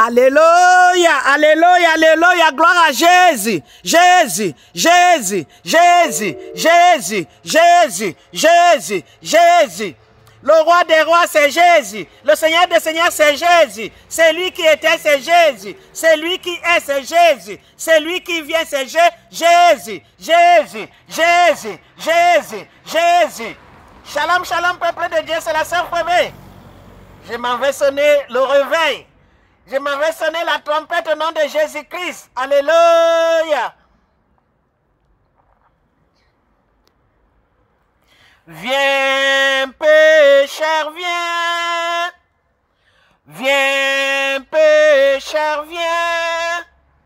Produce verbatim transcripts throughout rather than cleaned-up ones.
Alléluia, alléluia, alléluia, gloire à Jésus, Jésus, Jésus, Jésus, Jésus, Jésus, Jésus, Jésus. Le roi des rois, c'est Jésus. Le Seigneur des seigneurs, c'est Jésus. C'est lui qui était, c'est Jésus. C'est lui qui est, c'est Jésus. C'est lui qui vient, c'est Jésus. Jésus, Jésus, Jésus, Jésus, Jésus. Shalom, shalom, peuple de Dieu, c'est la Sainte Première. Je m'en vais sonner le réveil. Je m'en vais sonner la trompette au nom de Jésus-Christ. Alléluia. Viens, pécheur, viens. Viens, pécheur, viens.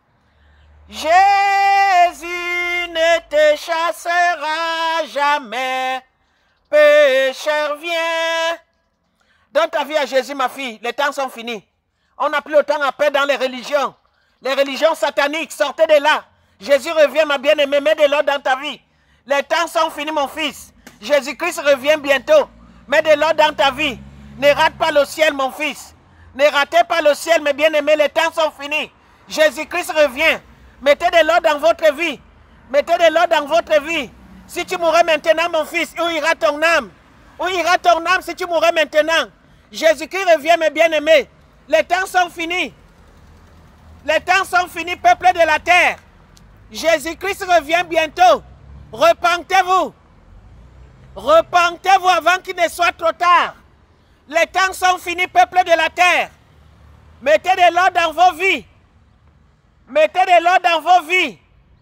Jésus ne te chassera jamais. Pécheur, viens. Donne ta vie à Jésus, ma fille. Les temps sont finis. On n'a plus autant à paix dans les religions. Les religions sataniques, sortez de là. Jésus revient, ma bien-aimée, mets de l'ordre dans ta vie. Les temps sont finis, mon fils. Jésus-Christ revient bientôt. Mets de l'ordre dans ta vie. Ne rate pas le ciel, mon fils. Ne ratez pas le ciel, mes bien-aimés, les temps sont finis. Jésus-Christ revient. Mettez de l'ordre dans votre vie. Mettez de l'ordre dans votre vie. Si tu mourrais maintenant, mon fils, où ira ton âme? Où ira ton âme si tu mourrais maintenant? Jésus-Christ revient, mes bien-aimés. Les temps sont finis. Les temps sont finis, peuple de la terre. Jésus-Christ revient bientôt. Repentez-vous. Repentez-vous avant qu'il ne soit trop tard. Les temps sont finis, peuple de la terre. Mettez de l'ordre dans vos vies. Mettez de l'ordre dans vos vies.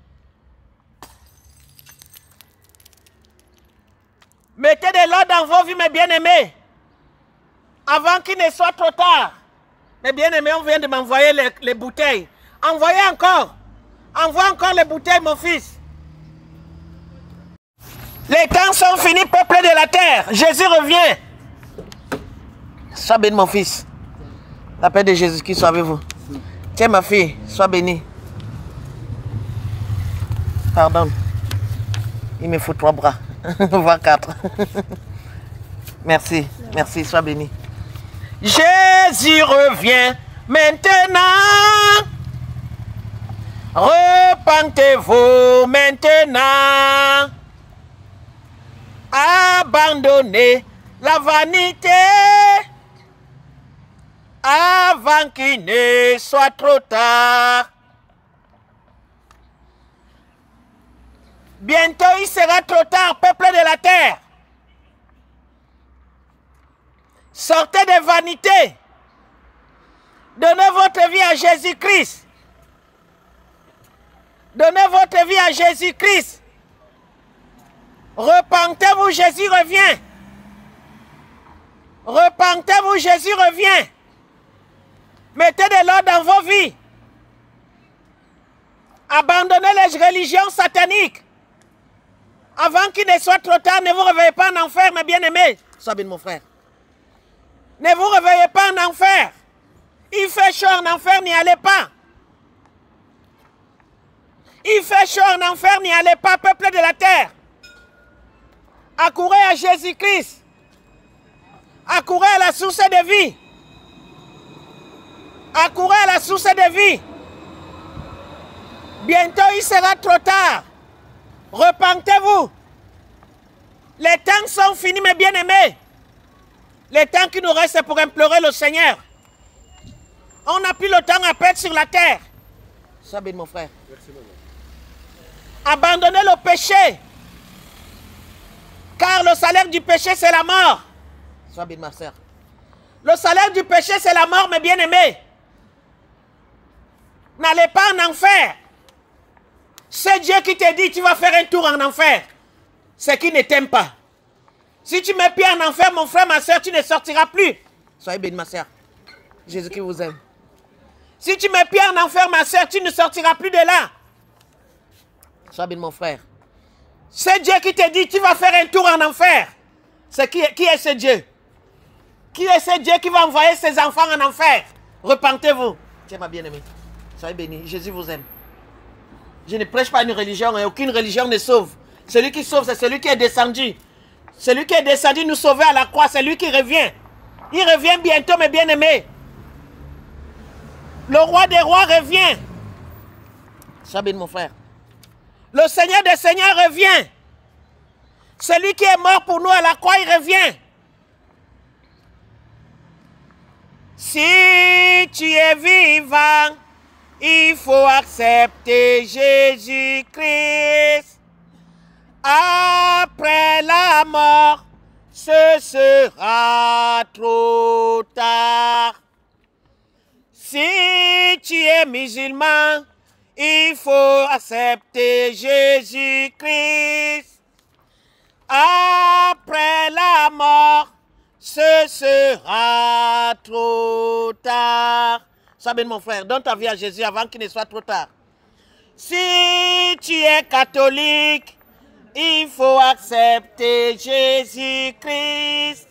Mettez de l'ordre dans vos vies, mes bien-aimés. Avant qu'il ne soit trop tard. Mes bien-aimés, on vient de m'envoyer les, les bouteilles. Envoyez encore. Envoie encore les bouteilles, mon fils. Les temps sont finis, peuple de la terre. Jésus revient. Sois béni, mon fils. La paix de Jésus-Christ soit avec vous. Tiens, ma fille, sois bénie. Pardon. Il me faut trois bras. Voire quatre. Merci. Merci, sois béni. Jésus revient maintenant. Repentez-vous maintenant. Abandonnez la vanité avant qu'il ne soit trop tard. Bientôt il sera trop tard, peuple de la terre. Sortez des vanités. Donnez votre vie à Jésus-Christ. Donnez votre vie à Jésus-Christ. Repentez-vous, Jésus revient. Repentez-vous, Jésus revient. Mettez de l'ordre dans vos vies. Abandonnez les religions sataniques. Avant qu'il ne soit trop tard, ne vous réveillez pas en enfer, mes bien-aimés. Sois bien, mon frère. Ne vous réveillez pas en enfer. Il fait chaud en enfer, n'y allez pas. Il fait chaud en enfer, n'y allez pas, peuple de la terre. Accourez à Jésus-Christ. Accourez à la source de vie. Accourez à la source de vie. Bientôt, il sera trop tard. Repentez-vous. Les temps sont finis, mes bien-aimés. Les temps qui nous restent, c'est pour implorer le Seigneur. On n'a plus le temps à perdre sur la terre. Sois béni, mon frère. Merci, maman. Abandonnez le péché. Car le salaire du péché, c'est la mort. Sois béni, ma soeur. Le salaire du péché, c'est la mort, mes bien-aimés. N'allez pas en enfer. C'est Dieu qui te dit, tu vas faire un tour en enfer. C'est qui ne t'aime pas. Si tu mets pied en enfer, mon frère, ma soeur, tu ne sortiras plus. Soyez béni, ma soeur. Jésus qui vous aime. Si tu mets pied en enfer, ma soeur, tu ne sortiras plus de là. Sois béni, mon frère. C'est Dieu qui te dit, tu vas faire un tour en enfer. C'est qui, qui est ce Dieu? Qui est ce Dieu qui va envoyer ses enfants en enfer? Repentez-vous. Tiens, ma bien-aimée. Soyez béni. Jésus vous aime. Je ne prêche pas une religion et aucune religion ne sauve. Celui qui sauve, c'est celui qui est descendu. Celui qui est descendu nous sauver à la croix, c'est lui qui revient. Il revient bientôt, mes bien-aimés. Le roi des rois revient. Sois béni, mon frère. Le Seigneur des seigneurs revient. Celui qui est mort pour nous à la croix, il revient. Si tu es vivant, il faut accepter Jésus-Christ. Après la mort, ce sera trop tard. Si tu es musulman, il faut accepter Jésus-Christ. Après la mort, ce sera trop tard. Sois béni, mon frère, donne ta vie à Jésus avant qu'il ne soit trop tard. Si tu es catholique, il faut accepter Jésus-Christ.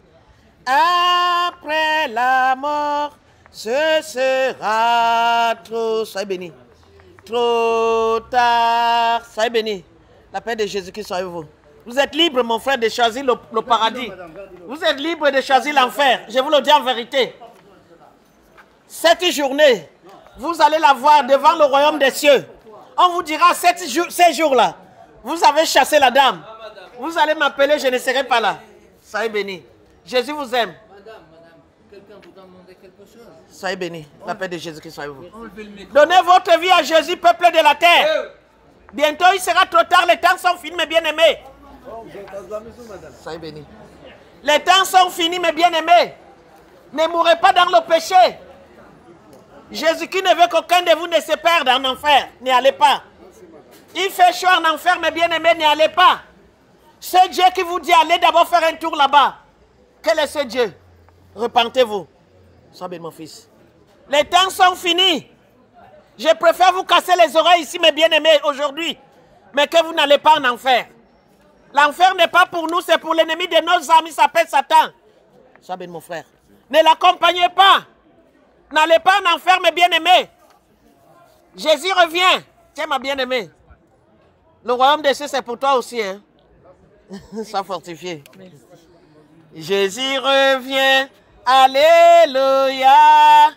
Après la mort, ce sera trop... Soyez béni. Trop tard. Soyez béni. La paix de Jésus-Christ soit avec vous. Vous êtes libre, mon frère, de choisir le, le paradis. Vous êtes libre de choisir l'enfer. Je vous le dis en vérité. Cette journée, vous allez la voir devant le royaume des cieux. On vous dira, cette jour, ces jours-là, vous avez chassé la dame. Vous allez m'appeler, je ne serai pas là. Soyez béni. Jésus vous aime. Madame, madame, quelqu'un vous demande quelque chose? Soyez béni. La paix de Jésus-Christ soit avec vous. Donnez votre vie à Jésus, peuple de la terre. Bientôt, il sera trop tard. Les temps sont finis, mes bien-aimés. Soyez béni. Les temps sont finis, mes bien-aimés. Ne mourrez pas dans le péché. Jésus qui ne veut qu'aucun de vous ne se perde en enfer. N'y allez pas. Il fait chaud en enfer, mes bien-aimés, n'y allez pas. Ce Dieu qui vous dit, allez d'abord faire un tour là-bas. Quel est ce Dieu? Repentez-vous. Sois béni, mon fils. Les temps sont finis. Je préfère vous casser les oreilles ici, mes bien-aimés, aujourd'hui. Mais que vous n'allez pas en enfer. L'enfer n'est pas pour nous, c'est pour l'ennemi de nos amis, s'appelle Satan. Sois béni, mon frère. Ne l'accompagnez pas. N'allez pas en enfer, mes bien-aimés. Jésus revient. Tiens, ma bien-aimée. Le royaume des cieux, c'est pour toi aussi. Hein? Sois fortifié. Merci. Jésus revient. Alléluia.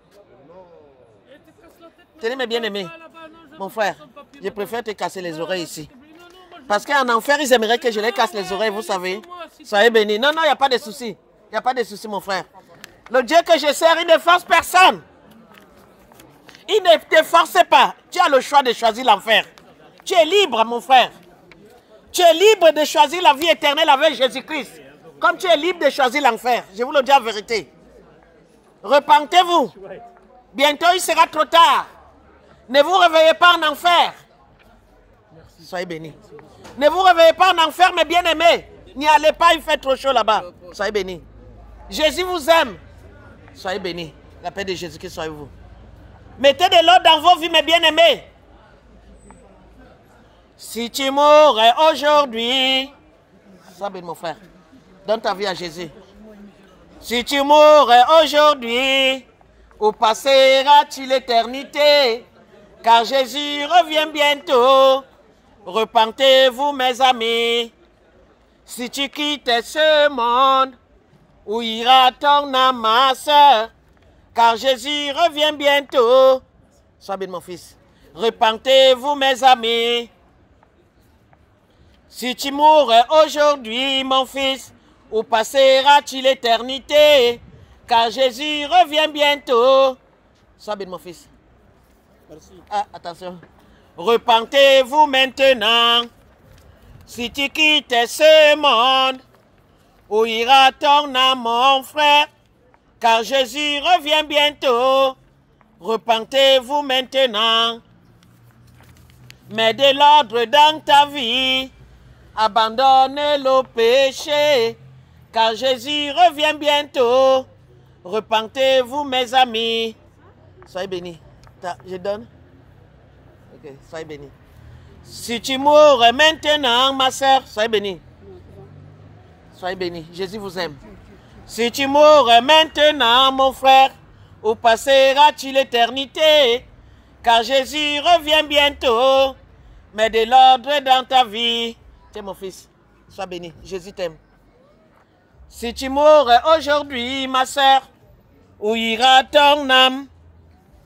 Tenez, mes bien-aimés. Mon frère, je préfère te casser les oreilles ici. Parce qu'en enfer, ils aimeraient que je les casse les oreilles, vous savez. Soyez bénis. Non, non, il n'y a pas de souci. Il n'y a pas de souci, mon frère. Le Dieu que je sers, il ne force personne. Il ne te force pas. Tu as le choix de choisir l'enfer. Tu es libre, mon frère. Tu es libre de choisir la vie éternelle avec Jésus-Christ. Comme tu es libre de choisir l'enfer. Je vous le dis en vérité. Repentez-vous. Bientôt, il sera trop tard. Ne vous réveillez pas en enfer. Soyez bénis. Ne vous réveillez pas en enfer, mes bien-aimés. N'y allez pas, il fait trop chaud là-bas. Soyez bénis. Jésus vous aime. Soyez bénis. La paix de Jésus-Christ soit avec vous. Mettez de l'ordre dans vos vies, mes bien-aimés. Si tu mourrais aujourd'hui, sois béni, mon frère. Donne ta vie à Jésus. Si tu mourrais aujourd'hui, où passeras-tu l'éternité? Car Jésus revient bientôt. Repentez-vous, mes amis. Si tu quittes ce monde, où ira ton âme, ma soeur? Car Jésus revient bientôt. Sois béni, mon fils. Repentez-vous, mes amis. Si tu mourrais aujourd'hui, mon fils, où passeras-tu l'éternité? Car Jésus revient bientôt. Sois béni, mon fils. Merci. Ah, attention. Repentez-vous maintenant. Si tu quittes ce monde, où ira ton âme, mon frère? Car Jésus revient bientôt. Repentez-vous maintenant. Mets de l'ordre dans ta vie. Abandonnez le péché. Car Jésus revient bientôt. Repentez-vous, mes amis. Soyez bénis. Je donne. Ok, soyez bénis. Si tu mourrais maintenant, ma soeur, soyez bénis. Soyez bénis. Jésus vous aime. Si tu mourrais maintenant, mon frère, où passeras-tu l'éternité? Car Jésus revient bientôt. Mets de l'ordre dans ta vie. Tiens, mon fils, sois béni. Jésus t'aime. Si tu mourrais aujourd'hui, ma soeur, où ira ton âme?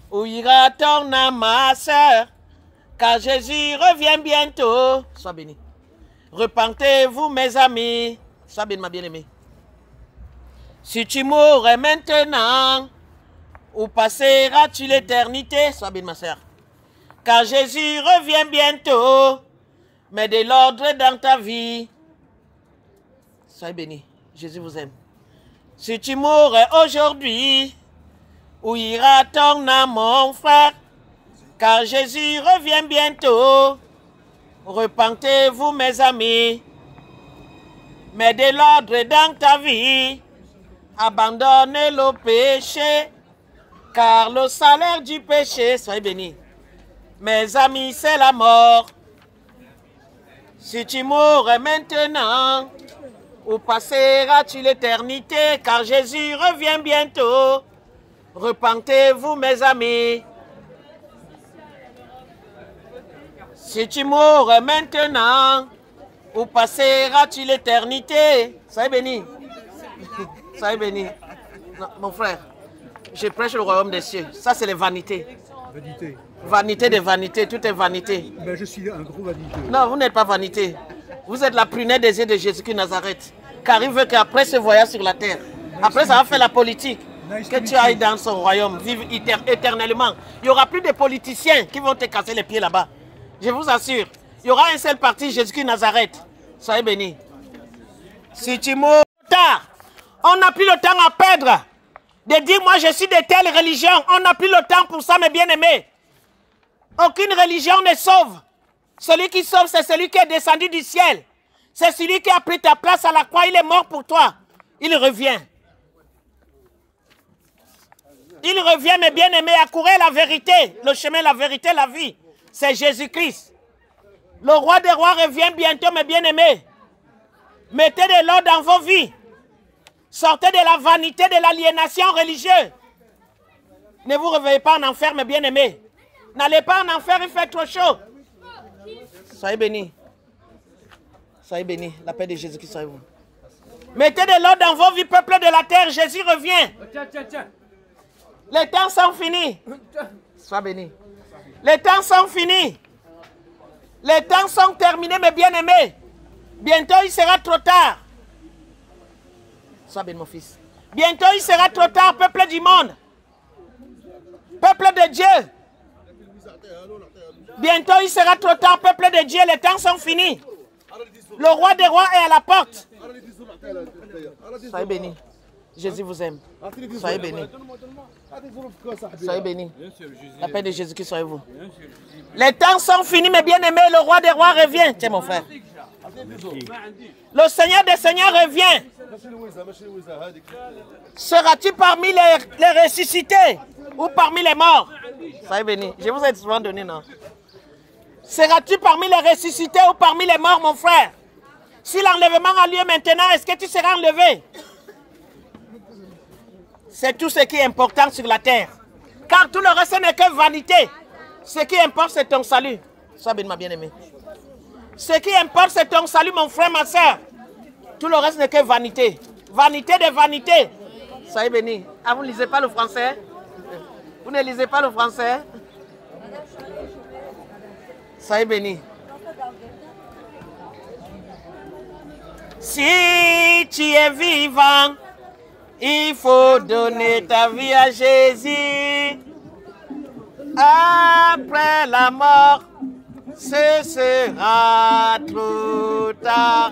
Où ira ton âme, ma sœur? Car Jésus revient bientôt. Sois béni. Repentez-vous, mes amis. Sois béni, ma bien-aimée. Si tu mourrais maintenant, où passeras-tu l'éternité? Sois béni, ma sœur. Car Jésus revient bientôt. Mais de l'ordre dans ta vie. Soyez béni. Jésus vous aime. Si tu mourrais aujourd'hui, où ira ton âme, mon frère? Car Jésus revient bientôt. Repentez-vous, mes amis. Mais de l'ordre dans ta vie. Abandonnez le péché. Car le salaire du péché, soyez bénis. Mes amis, c'est la mort. Si tu mourrais maintenant, où passeras-tu l'éternité? Car Jésus revient bientôt. Repentez-vous, mes amis. Si tu mourrais maintenant, où passeras-tu l'éternité? Soyez béni. Soyez béni. Non, mon frère, je prêche le royaume des cieux. Ça, c'est les vanités. Vanité. Vanité des vanités, tout est vanité. Ben, je suis un gros vanité. Non, vous n'êtes pas vanité. Vous êtes la prunelle des yeux de Jésus-Christ Nazareth. Car il veut qu'après ce voyage sur la terre, après ça va faire la politique, que tu ailles dans son royaume, vivre éternellement. Il n'y aura plus de politiciens qui vont te casser les pieds là-bas. Je vous assure. Il y aura un seul parti, Jésus-Christ Nazareth. Soyez bénis. Si tu meurs tard, on n'a plus le temps à perdre. De dire, moi je suis de telle religion. On n'a plus le temps pour ça, mes bien-aimés. Aucune religion ne sauve. Celui qui sauve, c'est celui qui est descendu du ciel. C'est celui qui a pris ta place à la croix. Il est mort pour toi. Il revient. Il revient, mes bien-aimés, à courir la vérité. Le chemin, la vérité, la vie. C'est Jésus-Christ. Le roi des rois revient bientôt, mes bien-aimés. Mettez de l'ordre dans vos vies. Sortez de la vanité, de l'aliénation religieuse. Ne vous réveillez pas en enfer, mes bien-aimés. N'allez pas en enfer, il fait trop chaud. Soyez bénis. Soyez bénis. La paix de Jésus-Christ soit avec vous. Mettez de l'ordre dans vos vies, peuple de la terre. Jésus revient. Tiens, tiens, tiens. Les temps sont finis. Sois béni. Les temps sont finis. Les temps sont terminés, mes bien-aimés. Bientôt, il sera trop tard. Sois béni, mon fils. Bientôt, il sera trop tard, peuple du monde. Peuple de Dieu. Bientôt, il sera trop tard, peuple de Dieu. Les temps sont finis. Le roi des rois est à la porte. Soyez bénis. Jésus vous aime. Soyez bénis. Soyez bénis. La paix de Jésus-Christ soit avec vous. Les temps sont finis, mes bien-aimés. Le roi des rois revient. Tiens, mon frère. Le Seigneur des Seigneurs revient. Seras-tu parmi les, les ressuscités ou parmi les morts? Soyez bénis. Je vous ai souvent donné, non? Seras-tu parmi les ressuscités ou parmi les morts, mon frère? Si l'enlèvement a lieu maintenant, est-ce que tu seras enlevé? C'est tout ce qui est important sur la terre. Car tout le reste n'est que vanité. Ce qui importe, c'est ton salut. Sois béni, ma bien-aimée. Ce qui importe, c'est ton salut, mon frère, ma soeur. Tout le reste n'est que vanité. Vanité de vanité. Soyez bénis. Ah, vous ne lisez pas le français? Vous ne lisez pas le français? Soyez bénis. Si tu es vivant, il faut donner ta vie à Jésus. Après la mort, ce sera trop tard.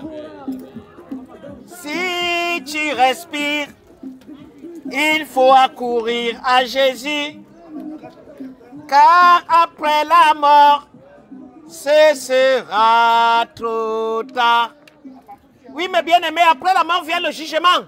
Si tu respires, il faut accourir à Jésus. Car après la mort, ce sera trop tard. Oui, mes bien-aimés, après la mort vient le jugement.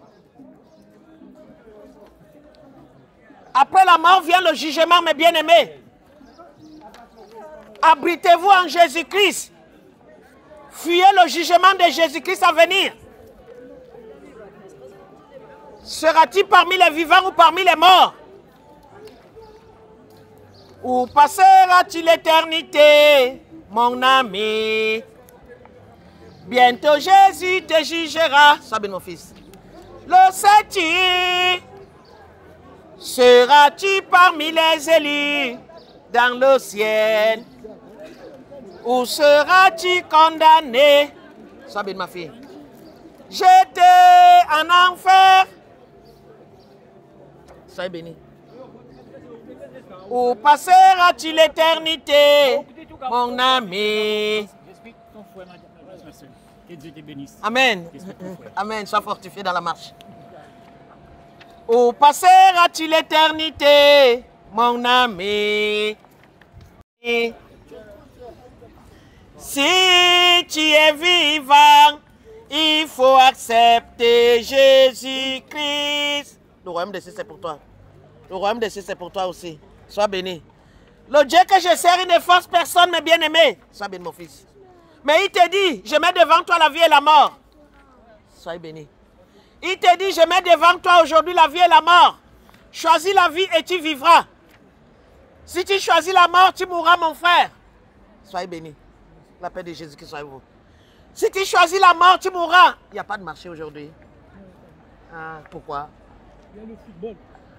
Après la mort vient le jugement, mes bien-aimés. Abritez-vous en Jésus-Christ. Fuyez le jugement de Jésus-Christ à venir. Seras-tu parmi les vivants ou parmi les morts? Où passeras-tu l'éternité, mon ami? Bientôt Jésus te jugera. Sois béni, mon fils. Le sais-tu? Seras-tu parmi les élus dans le ciel? Ou seras-tu condamné? Sois béni, ma fille. J'étais en enfer. Sois béni. Où passeras-tu l'éternité, mon ami? Que Dieu te bénisse. Amen. Amen. Sois fortifié dans la marche. Où passeras-tu l'éternité, mon ami? Si tu es vivant, il faut accepter Jésus-Christ. Le royaume des cieux, c'est pour toi. Le royaume des cieux, c'est pour toi aussi. Sois béni. Le Dieu que je sers, il ne force personne, mes bien-aimés. Sois béni, mon fils. Mais il te dit, je mets devant toi la vie et la mort. Sois béni. Il te dit, je mets devant toi aujourd'hui la vie et la mort. Choisis la vie et tu vivras. Si tu choisis la mort, tu mourras, mon frère. Soyez béni. La paix de Jésus qui soit avec vous. Si tu choisis la mort, tu mourras. Il n'y a pas de marché aujourd'hui. Ah, pourquoi? Il y a le football.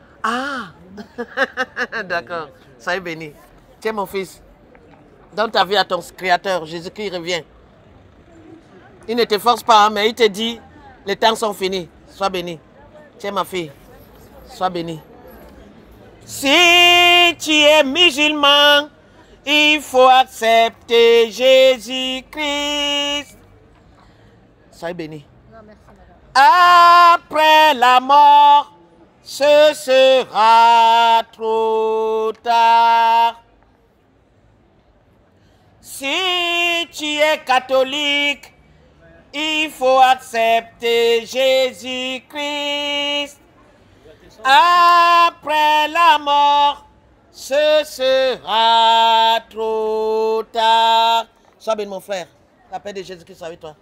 Ah, d'accord. Soyez béni. Tiens, mon fils. Donne ta vie à ton Créateur. Jésus-Christ revient. Il ne te force pas, hein, mais il te dit, les temps sont finis. Sois béni. Tiens, ma fille. Sois béni. Si tu es musulman, il faut accepter Jésus-Christ. Soyez béni. Non, merci, madame. Après la mort, ce sera trop tard. Si tu es catholique, il faut accepter Jésus-Christ. Après la mort, ce sera trop tard. Sois béni, mon frère. La paix de Jésus-Christ soit avec toi.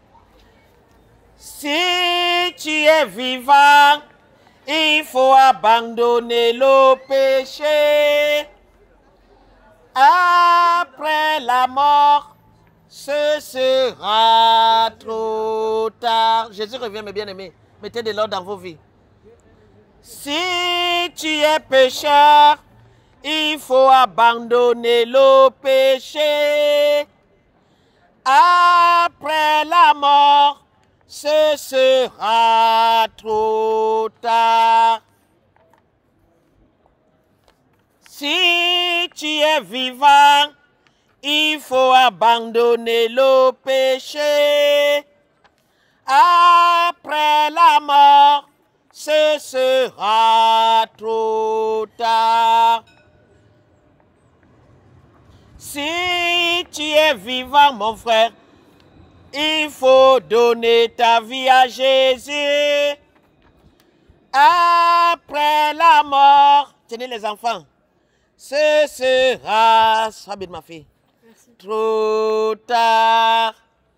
Si tu es vivant, il faut abandonner le péché. Après la mort, ce sera trop tard. Jésus revient, mes bien-aimés. Mettez de l'ordre dans vos vies. Si tu es pécheur, il faut abandonner le péché. Après la mort, ce sera trop tard. Si tu es vivant, il faut abandonner le péché. Après la mort, ce sera trop tard. Si tu es vivant, mon frère, il faut donner ta vie à Jésus. Après la mort, tenez les enfants, ce sera, sois bien ma fille, Merci. trop tard.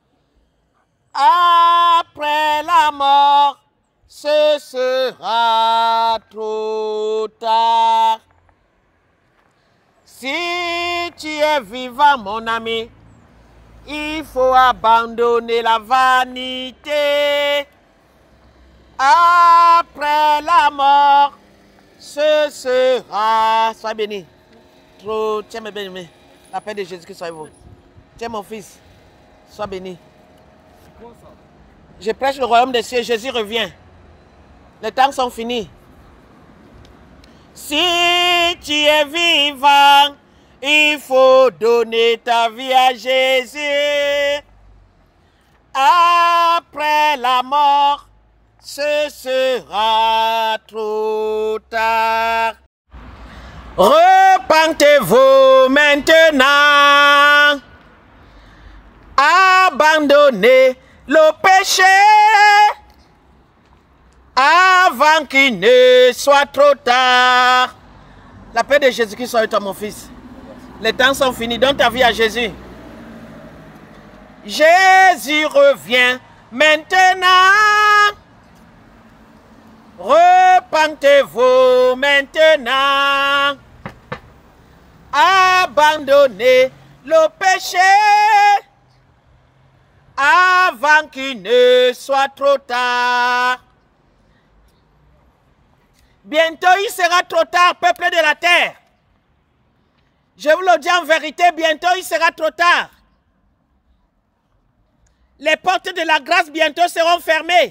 Après la mort, ce sera trop tard. Si tu es vivant, mon ami, il faut abandonner la vanité. Après la mort, ce sera, sois béni. Trop, tiens mes bien-aimés, la paix de Jésus-Christ soit avec vous. Tiens mon fils, sois béni. Je prêche le royaume des cieux, Jésus revient. Les temps sont finis. Si tu es vivant, il faut donner ta vie à Jésus. Après la mort, ce sera trop tard. Repentez-vous maintenant. Abandonnez le péché avant qu'il ne soit trop tard. La paix de Jésus-Christ soit avec toi, mon fils. Les temps sont finis. Donne ta vie à Jésus. Jésus revient maintenant. Repentez-vous maintenant. Abandonnez le péché avant qu'il ne soit trop tard. Bientôt, il sera trop tard, peuple de la terre. Je vous le dis en vérité, bientôt, il sera trop tard. Les portes de la grâce bientôt seront fermées.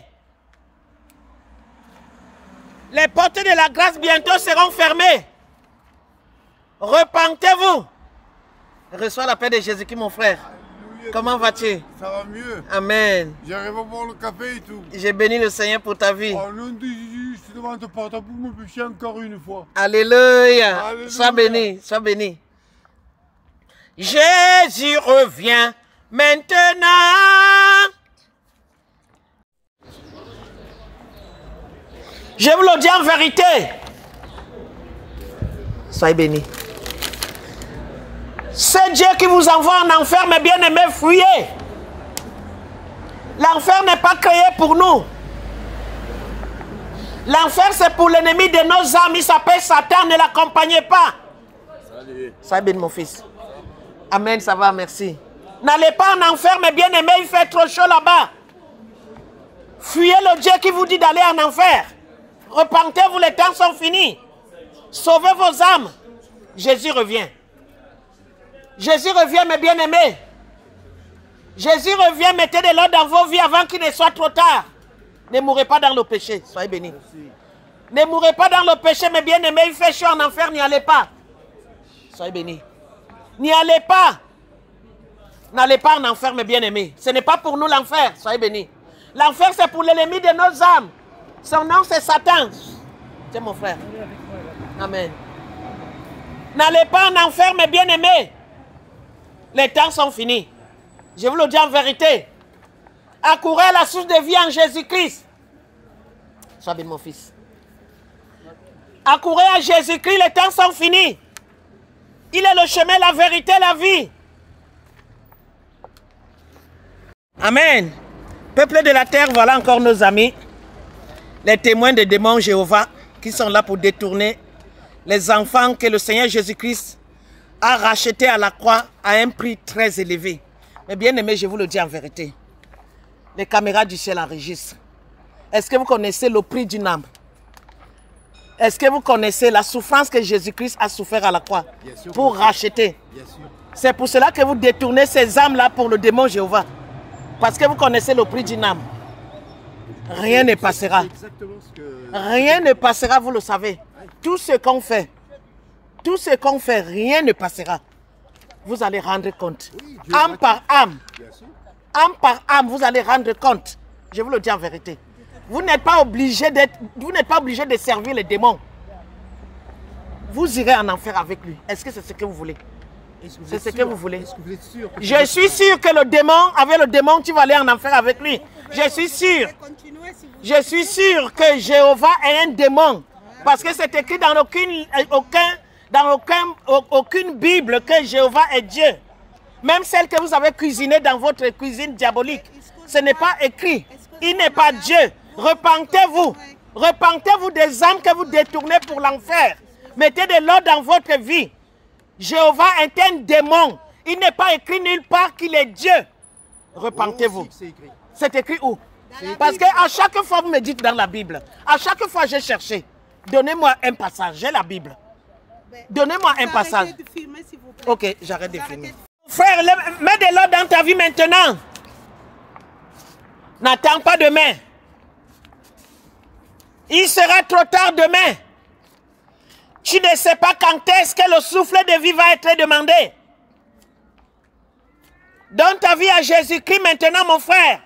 Les portes de la grâce bientôt seront fermées. Repentez-vous. Reçois la paix de Jésus-Christ, mon frère. Alléluia. Comment vas-tu? Ça va mieux. Amen. J'arrive à boire le café et tout. J'ai béni le Seigneur pour ta vie. Au nom de Jésus, je te demande de pardon pour me pécher encore une fois. Alléluia. Alléluia. Sois béni, sois béni. Jésus revient maintenant. Je vous le dis en vérité. Soyez bénis. C'est Dieu qui vous envoie en enfer, mes bien-aimés, fuyez. L'enfer n'est pas créé pour nous. L'enfer, c'est pour l'ennemi de nos âmes. Il s'appelle Satan, ne l'accompagnez pas. Salut. Soyez béni, mon fils. Amen, ça va, merci. N'allez pas en enfer, mes bien-aimés, il fait trop chaud là-bas. Fuyez le Dieu qui vous dit d'aller en enfer. Repentez-vous, les temps sont finis. Sauvez vos âmes. Jésus revient. Jésus revient, mes bien-aimés. Jésus revient, mettez de l'ordre dans vos vies avant qu'il ne soit trop tard. Ne mourrez pas dans le péché. Soyez bénis. Merci. Ne mourrez pas dans le péché, mes bien-aimés. Il fait chaud en enfer, n'y allez pas. Soyez bénis. N'y allez pas. N'allez pas en enfer, mes bien-aimés. Ce n'est pas pour nous l'enfer. Soyez bénis. L'enfer, c'est pour l'ennemi de nos âmes. Son nom, c'est Satan. C'est mon frère. Amen. N'allez pas en enfer, mes bien-aimés. Les temps sont finis. Je vous le dis en vérité. Accourez à la source de vie en Jésus-Christ. Sois béni, mon fils. Accourez à Jésus-Christ, les temps sont finis. Il est le chemin, la vérité, la vie. Amen. Peuple de la terre, voilà encore nos amis. Les témoins des démons Jéhovah qui sont là pour détourner les enfants que le Seigneur Jésus-Christ a rachetés à la croix à un prix très élevé. Mais bien aimé, je vous le dis en vérité. Les caméras du ciel enregistrent. Est-ce que vous connaissez le prix d'une âme? Est-ce que vous connaissez la souffrance que Jésus-Christ a souffert à la croix pour racheter? C'est pour cela que vous détournez ces âmes-là pour le démon Jéhovah. Parce que vous connaissez le prix d'une âme. Rien ne passera. Rien ne passera, vous le savez. Tout ce qu'on fait, tout ce qu'on fait, rien ne passera. Vous allez rendre compte. Âme par âme. Âme par âme, vous allez rendre compte. Je vous le dis en vérité. Vous n'êtes pas obligé d'être, vous n'êtes pas obligé de servir les démons. Vous irez en enfer avec lui. Est-ce que c'est ce que vous voulez? C'est ce que vous voulez. Je suis sûr que le démon, avec le démon, tu vas aller en enfer avec lui. Je suis sûr. Je suis sûr que Jéhovah est un démon. Parce que c'est écrit dans aucune, aucun, dans aucun, aucune Bible que Jéhovah est Dieu. Même celle que vous avez cuisinée dans votre cuisine diabolique. Ce n'est pas écrit. Il n'est pas Dieu. Repentez-vous. Repentez-vous des âmes que vous détournez pour l'enfer. Mettez de l'ordre dans votre vie. Jéhovah est un démon. Il n'est pas écrit nulle part qu'il est Dieu. Repentez-vous. C'est écrit où? Parce qu'à chaque fois, vous me dites dans la Bible. À chaque fois, j'ai cherché. Donnez-moi un passage. J'ai la Bible. Donnez-moi un passage. Ok, j'arrête de filmer. Frère, mets de l'ordre dans ta vie maintenant. N'attends pas demain. Il sera trop tard demain. Tu ne sais pas quand est-ce que le souffle de vie va être demandé. Donne ta vie à Jésus-Christ maintenant, mon frère.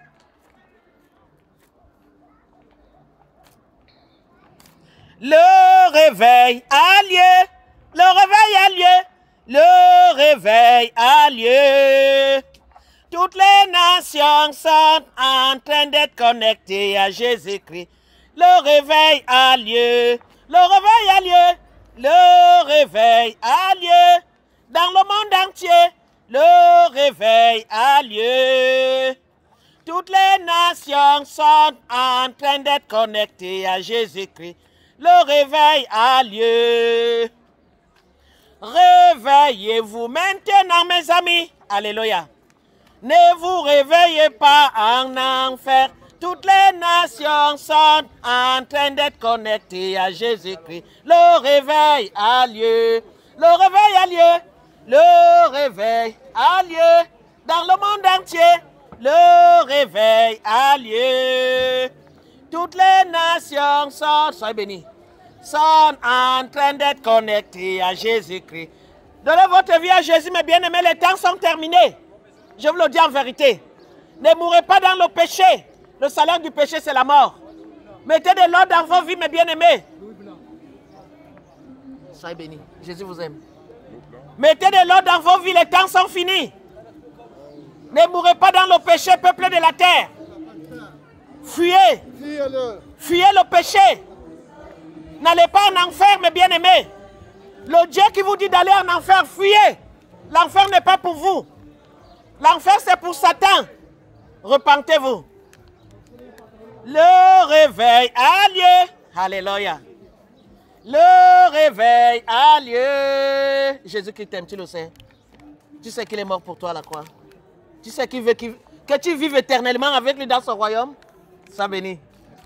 Le réveil a lieu. Le réveil a lieu. Le réveil a lieu. Toutes les nations sont en train d'être connectées à Jésus-Christ. Le réveil a lieu. Le réveil a lieu. Le réveil a lieu. Dans le monde entier, le réveil a lieu. Toutes les nations sont en train d'être connectées à Jésus-Christ. Le réveil a lieu. Réveillez-vous maintenant, mes amis. Alléluia. Ne vous réveillez pas en enfer. Toutes les nations sont en train d'être connectées à Jésus-Christ. Le réveil a lieu. Le réveil a lieu. Le réveil a lieu. Dans le monde entier, le réveil a lieu. Toutes les nations sont, soyez bénis, sont en train d'être connectées à Jésus-Christ. Donnez votre vie à Jésus, mes bien-aimés, les temps sont terminés. Je vous le dis en vérité. Ne mourrez pas dans le péché. Le salaire du péché, c'est la mort. Mettez de l'ordre dans vos vies, mes bien-aimés. Soyez bénis. Jésus vous aime. Mettez de l'ordre dans vos vies, les temps sont finis. Ne mourrez pas dans le péché, peuple de la terre. Fuyez. Fuyez le péché. N'allez pas en enfer, mes bien-aimés. Le Dieu qui vous dit d'aller en enfer, fuyez. L'enfer n'est pas pour vous. L'enfer, c'est pour Satan. Repentez-vous. Le réveil a lieu. Alléluia. Le réveil a lieu. Jésus-Christ t'aime, tu le sais. Tu sais qu'il est mort pour toi à la croix. Tu sais qu'il veut qu'il- que tu vives éternellement avec lui dans son royaume. Sois béni.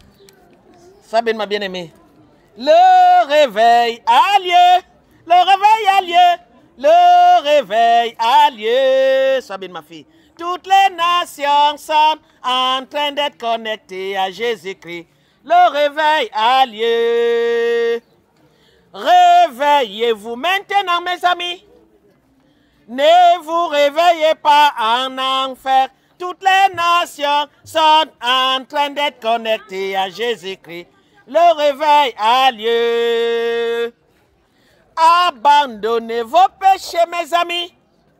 Sois béni, ma bien-aimée. Le réveil a lieu. Le réveil a lieu. Le réveil a lieu. Sois béni, ma fille. Toutes les nations sont en train d'être connectées à Jésus-Christ. Le réveil a lieu. Réveillez-vous maintenant, mes amis. Ne vous réveillez pas en enfer. Toutes les nations sont en train d'être connectées à Jésus-Christ. Le réveil a lieu. Abandonnez vos péchés, mes amis.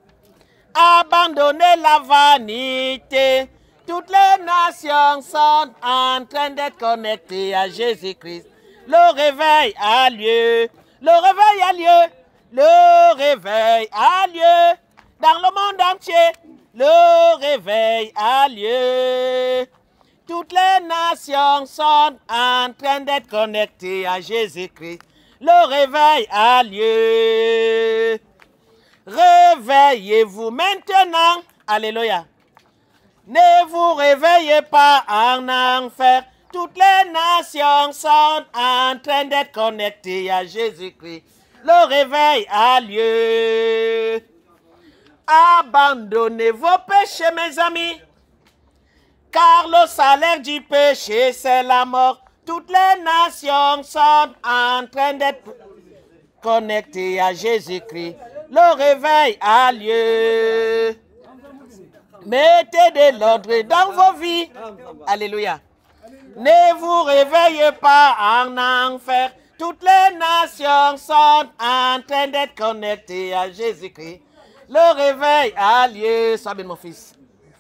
Abandonnez la vanité. Toutes les nations sont en train d'être connectées à Jésus-Christ. Le réveil a lieu. Le réveil a lieu. Le réveil a lieu. Dans le monde entier, le réveil a lieu. Toutes les nations sont en train d'être connectées à Jésus-Christ. Le réveil a lieu. Réveillez-vous maintenant. Alléluia. Ne vous réveillez pas en enfer. Toutes les nations sont en train d'être connectées à Jésus-Christ. Le réveil a lieu. Abandonnez vos péchés, mes amis. Car le salaire du péché, c'est la mort. Toutes les nations sont en train d'être connectées à Jésus-Christ. Le réveil a lieu. Mettez de l'ordre dans vos vies. Alléluia. Ne vous réveillez pas en enfer. Toutes les nations sont en train d'être connectées à Jésus-Christ. Le réveil a lieu. Sois bien, mon fils.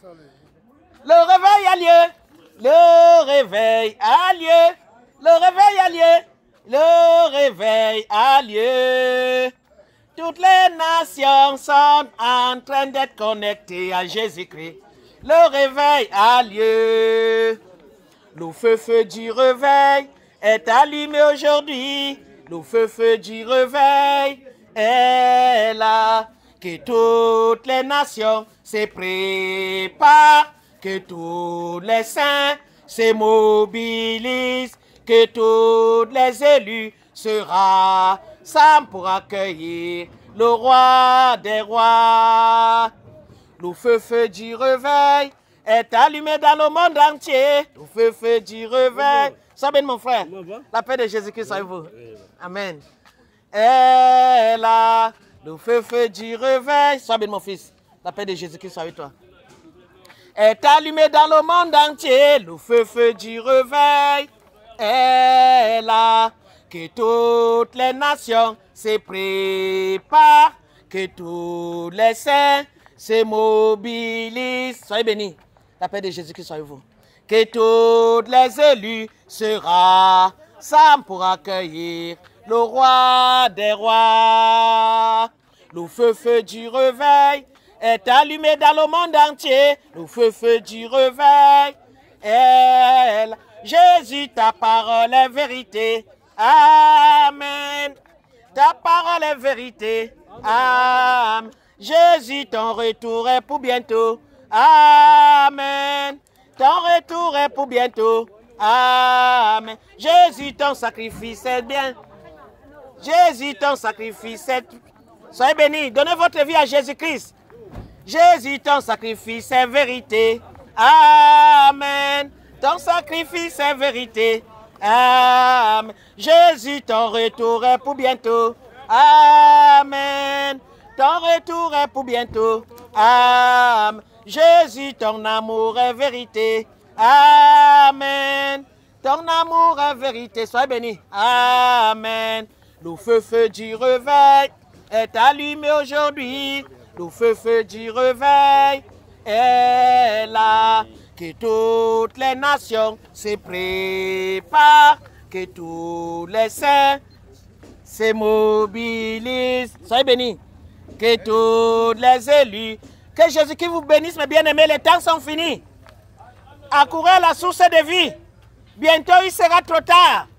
Le réveil a lieu. Le réveil a lieu. Le réveil a lieu. Le réveil a lieu. Toutes les nations sont en train d'être connectées à Jésus-Christ. Le réveil a lieu. Le feu-feu du réveil est allumé aujourd'hui. Le feu-feu du réveil est là. Que toutes les nations se préparent. Que tous les saints se mobilisent. Que tous les élus se rassemblent pour accueillir le roi des rois. Le feu-feu du réveil est allumé dans le monde entier. Le feu-feu du réveil. Sois bien, mon frère. La paix de Jésus-Christ soit avec vous. Amen. Et là, le feu-feu du réveil. Sois bien, mon fils. La paix de Jésus-Christ soit avec toi. Est allumé dans le monde entier. Le feu-feu du réveil est là. Que toutes les nations se préparent. Que tous les saints se mobilisent. Soyez bénis. La paix de Jésus-Christ soit avec vous. Que tous les élus se rassemblent pour accueillir le roi des rois. Le feu-feu du réveil est allumé dans le monde entier. Le feu-feu du réveil est là. Jésus, ta parole est vérité. Amen. Ta parole est vérité. Amen. Jésus, ton retour est pour bientôt. Amen. ton retour est pour bientôt. Amen. Jésus, ton sacrifice est bien. Jésus, ton sacrifice est... Soyez bénis. Donnez votre vie à Jésus-Christ. Jésus, ton sacrifice est vérité. Amen. Ton sacrifice est vérité. Amen. Jésus, ton retour est pour bientôt. Amen. Ton retour est pour bientôt. Amen. Jésus, ton amour est vérité. Amen. Ton amour est vérité. Soyez bénis. Amen. Le feu, feu du réveil est allumé aujourd'hui. Le feu, feu du réveil est là. Que toutes les nations se préparent. Que tous les saints se mobilisent. Soyez bénis. Que tous les élus. Que Jésus qui vous bénisse, mes bien-aimés. Les temps sont finis. Accourez à la source de vie. Bientôt, il sera trop tard.